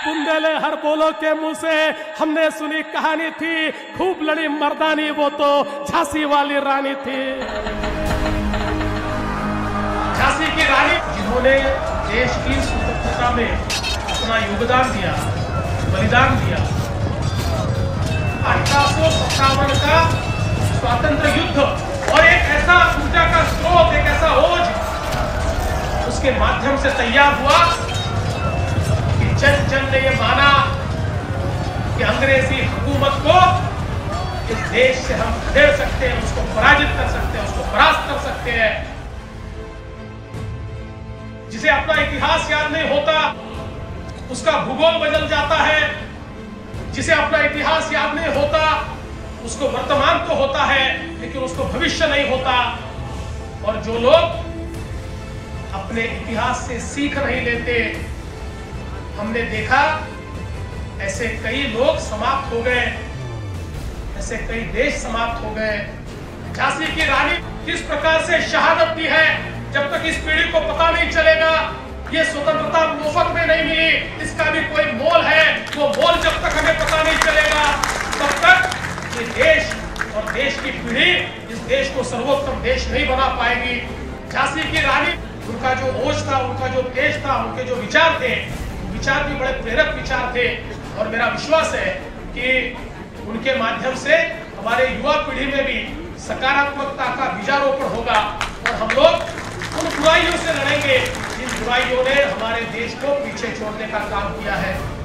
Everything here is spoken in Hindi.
बुंदेले हर बोलो के मुंह से हमने सुनी कहानी थी, खूब लड़ी मर्दानी वो तो झांसी वाली रानी थी। झांसी की रानी जिन्होंने देश की स्वतंत्रता में अपना योगदान दिया, बलिदान दिया। 1857 का स्वातंत्र युद्ध और एक ऐसा ऊर्जा का स्रोत, एक ऐसा ओज उसके माध्यम से तैयार हुआ कि जन जन ने यह माना कि अंग्रेजी हुकूमत को इस देश से हम खदेड़ सकते हैं, उसको पराजित कर सकते हैं, उसको परास्त कर सकते हैं। जिसे अपना इतिहास याद नहीं होता उसका भूगोल बदल जाता है, जिसे अपना इतिहास याद नहीं होता उसको वर्तमान तो होता है लेकिन उसको भविष्य नहीं होता। और जो लोग अपने इतिहास से सीख नहीं लेते, हमने देखा ऐसे कई लोग समाप्त हो गए, ऐसे कई देश समाप्त हो गए। झांसी की रानी किस प्रकार से शहादत दी है, जब तक इस पीढ़ी को पता नहीं चलेगा ये स्वतंत्रता मुफ्त में नहीं मिली, इसका भी कोई मोल है, वो मोल जब तक हमें पता नहीं चलेगा तब तक ये देश और देश की पीढ़ी इस देश को सर्वोत्तम देश नहीं बना पाएगी। झांसी की रानी, उनका जो ओज था, उनका जो तेज था, उनके जो विचार थे, विचार भी बड़े प्रेरक विचार थे। और मेरा विश्वास है कि उनके माध्यम से हमारे युवा पीढ़ी में भी सकारात्मकता का बीजारोपण होगा और हम लोग उन बुराइयों से लड़ेंगे जिन बुराइयों ने हमारे देश को पीछे छोड़ने का काम किया है।